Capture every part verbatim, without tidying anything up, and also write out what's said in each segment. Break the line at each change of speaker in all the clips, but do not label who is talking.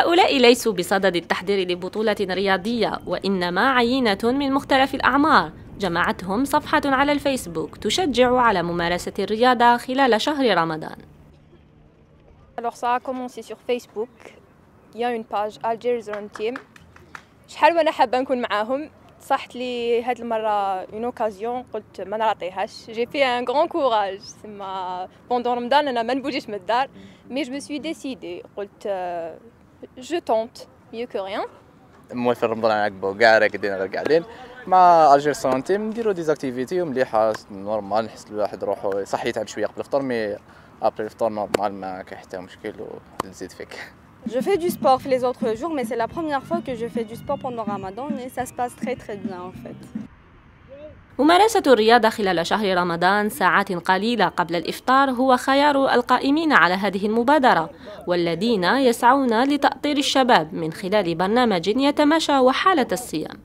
هؤلاء ليسوا بصدد التحضير لبطولة رياضية، وإنما عينة من مختلف الأعمار جمعتهم صفحة على الفيسبوك تشجع على ممارسة الرياضة خلال شهر رمضان.
Alors ça a commencé sur Facebook. Il y a une page Algiers Run Team. شحال وانا حابه نكون معاهم، صحت لي هاد المره اون اوكازيون قلت ما نعطيهاش. جي في ان غران كوراج سما بوندون رمضان انا ما نبوجيش من الدار، مي جو سوي ديسيدي قلت جو تونت ميو كو ريان.
المهم في رمضان عقبو كاع راقدين غير قاعدين مع الجيرس ران تيم نديرو ديزاكتيفيتي مليحه نورمال، نحس الواحد روحو صح يتعب شويه قبل الفطور، مي ابري الفطور نورمال ما كاين حتى مشكل وتزيد فيك.
Je fais du sport les autres jours, mais c'est la première fois que je fais du sport pendant Ramadan et ça se passe très très bien en fait.
ممارسة الرياضة خلال شهر رمضان ساعات قليلة قبل الإفطار هو خيار القائمين على هذه المبادرة، والذين يسعون لتأطير الشباب من خلال برنامج يتماشى وحالة الصيام.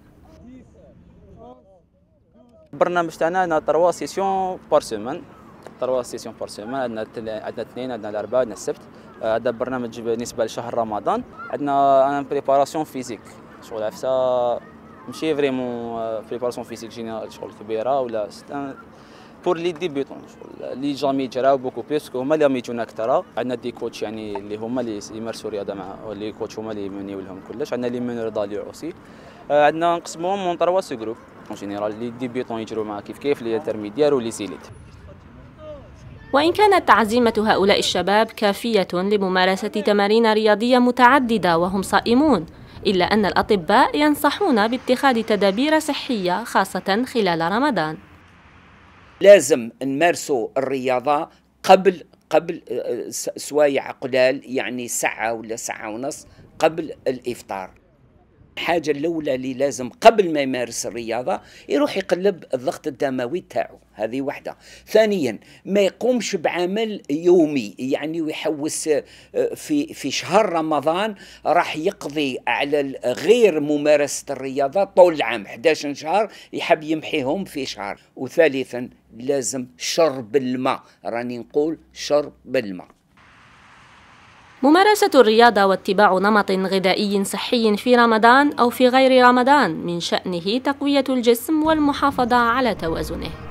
البرنامج تاعنا عندنا ثلاث سيسيون بار سيمين، ثلاث سيسيون بار سيمين، عندنا عندنا اثنين، عندنا الأربعاء، عندنا السبت. هذا برنامج بالنسبة لشهر رمضان. عندنا ان بريباراسيون فيزيك، شغل عفسه ماشي فريمون بريباراسيون فيزيك جينيرال شغل كبيره ولا بور لي ديبيتون، شغل اللي جامي يجراو بوكو بيس هما اللي يجونا اكثر. عندنا دي كوتش يعني اللي هما اللي يمارسوا الرياضه مع اللي كوتش هما اللي يمنيو لهم كلش. عندنا لي مونور داليو اوسي. عندنا نقسموهم مون تروا سو جروب اون جينيرال، لي ديبيتون يجروا مع كيف كيف لي انترميديير ولي سيليت.
وإن كانت تعزيمة هؤلاء الشباب كافية لممارسة تمارين رياضية متعددة وهم صائمون، إلا أن الأطباء ينصحون باتخاذ تدابير صحية خاصة خلال رمضان.
لازم نمارسوا الرياضة قبل قبل سوايع قلال، يعني ساعة ولا ساعة ونص قبل الإفطار. الحاجة الأولى اللي لازم قبل ما يمارس الرياضة يروح يقلب الضغط الدموي تاعو، هذه واحدة. ثانيا ما يقومش بعمل يومي، يعني ويحوس في في شهر رمضان راح يقضي على غير ممارسة الرياضة طول العام، إحدى عشر شهر يحب يمحيهم في شهر. وثالثا لازم شرب الماء، راني نقول شرب الماء.
ممارسة الرياضة واتباع نمط غذائي صحي في رمضان أو في غير رمضان من شأنه تقوية الجسم والمحافظة على توازنه.